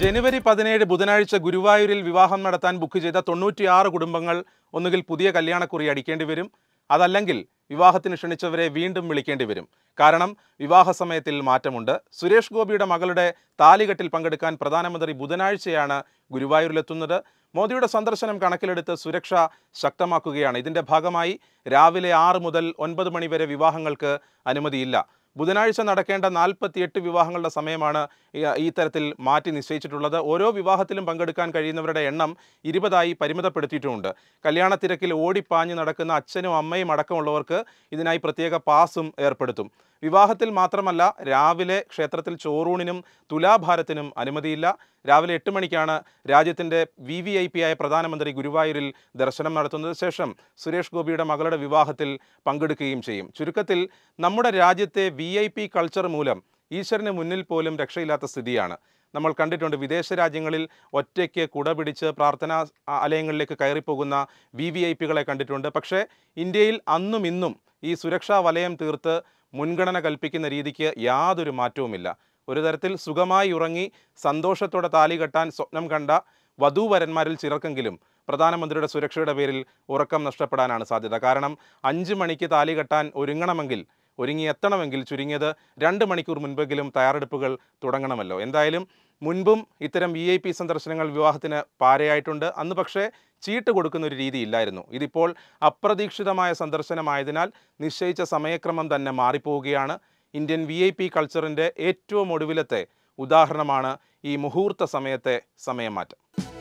ജനുവരി 17 ബുധനാഴ്ച ഗുരുവായൂരിൽ വിവാഹം നടത്താൻ ബുക്ക് ചെയ്ത 96 കുടുംബങ്ങൾ ഒന്നുകിൽ പുതിയ കല്യാണക്കുറി അടിക്കേണ്ടി വരും, അതല്ലെങ്കിൽ വിവാഹത്തിന് ക്ഷണിച്ചവരെ വീണ്ടും വിളിക്കേണ്ടി വരും. കാരണം വിവാഹ സമയത്തിൽ മാറ്റമുണ്ട്. സുരേഷ് ഗോപിയുടെ മകളുടെ താലികെട്ടിൽ പങ്കെടുക്കാൻ പ്രധാനമന്ത്രി ബുധനാഴ്ചയാണ് ഗുരുവായൂരിലെത്തുന്നത്. മോദിയുടെ സന്ദർശനം കണക്കിലെടുത്ത് സുരക്ഷ ശക്തമാക്കുകയാണ്. ഇതിന്റെ ഭാഗമായി രാവിലെ 6 മുതൽ 9 മണി വരെ വിവാഹങ്ങൾക്ക് അനുമതിയില്ല. ബുധനാഴ്ച നടക്കേണ്ട 48 വിവാഹങ്ങളുടെ സമയമാണ് ഈ തരത്തിൽ മാറ്റി നിശ്ചയിച്ചിട്ടുള്ളത്. ഓരോ വിവാഹത്തിലും പങ്കെടുക്കാൻ കഴിയുന്നവരുടെ എണ്ണം 20ആയി പരിമിതപ്പെടുത്തിയിട്ടുമുണ്ട്. കല്യാണ തിരക്കിൽ ഓടിപ്പാഞ്ഞ് നടക്കുന്ന അച്ഛനും അമ്മയും അടക്കമുള്ളവർക്ക് ഇതിനായി പ്രത്യേക പാസും ഏർപ്പെടുത്തും. വിവാഹത്തിൽ മാത്രമല്ല, രാവിലെ ക്ഷേത്രത്തിൽ ചോറൂണിനും തുലാഭാരത്തിനും അനുമതിയില്ല. രാവിലെ 8 മണിക്കാണ് രാജ്യത്തിൻ്റെ VVIP ആയ പ്രധാനമന്ത്രി ഗുരുവായൂരിൽ ദർശനം നടത്തുന്നത്. ശേഷം സുരേഷ് ഗോപിയുടെ മകളുടെ വിവാഹത്തിൽ പങ്കെടുക്കുകയും ചെയ്യും. ചുരുക്കത്തിൽ നമ്മുടെ രാജ്യത്തെ VIP കൾച്ചർ മൂലം ഈശ്വരന് മുന്നിൽ പോലും രക്ഷയില്ലാത്ത സ്ഥിതിയാണ്. നമ്മൾ കണ്ടിട്ടുണ്ട്, വിദേശ രാജ്യങ്ങളിൽ ഒറ്റയ്ക്ക് കുട പിടിച്ച് പ്രാർത്ഥനാ ആലയങ്ങളിലേക്ക് കയറിപ്പോകുന്ന VVIPകളെ കണ്ടിട്ടുണ്ട്. പക്ഷേ ഇന്ത്യയിൽ അന്നും ഇന്നും ഈ സുരക്ഷാ വലയം തീർത്ത് മുൻഗണന കൽപ്പിക്കുന്ന രീതിക്ക് യാതൊരു മാറ്റവുമില്ല. ഒരു തരത്തിൽ സുഖമായി ഉറങ്ങി സന്തോഷത്തോടെ താലി കെട്ടാൻ സ്വപ്നം കണ്ട വധൂവരന്മാരിൽ ചിലർക്കെങ്കിലും പ്രധാനമന്ത്രിയുടെ സുരക്ഷയുടെ പേരിൽ ഉറക്കം നഷ്ടപ്പെടാനാണ് സാധ്യത. കാരണം 5 മണിക്ക് താലി കെട്ടാൻ ഒരുങ്ങിയെത്തണമെങ്കിൽ ചുരുങ്ങിയത് 2 മണിക്കൂർ മുൻപെങ്കിലും തയ്യാറെടുപ്പുകൾ തുടങ്ങണമല്ലോ. എന്തായാലും മുൻപും ഇത്തരം VIP സന്ദർശനങ്ങൾ വിവാഹത്തിന് പാരയായിട്ടുണ്ട്. അന്ന് പക്ഷേ ചീട്ട് കൊടുക്കുന്ന ഒരു രീതി ഇല്ലായിരുന്നു. ഇതിപ്പോൾ അപ്രതീക്ഷിതമായ സന്ദർശനമായതിനാൽ നിശ്ചയിച്ച സമയക്രമം തന്നെ മാറിപ്പോവുകയാണ്. ഇന്ത്യൻ VIP കൾച്ചറിൻ്റെ ഏറ്റവും ഒടുവിലത്തെ ഉദാഹരണമാണ് ഈ മുഹൂർത്ത സമയത്തെ സമയം മാറ്റം.